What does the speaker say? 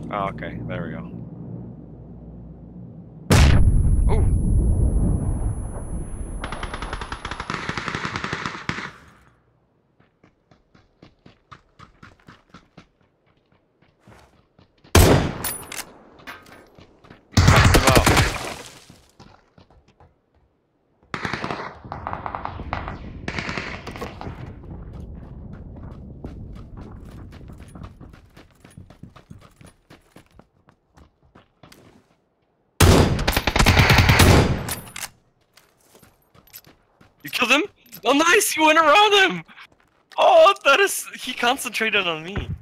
Oh, okay. There we go. Ooh. You killed him? Oh, nice! You went around him! Oh, that is... He concentrated on me.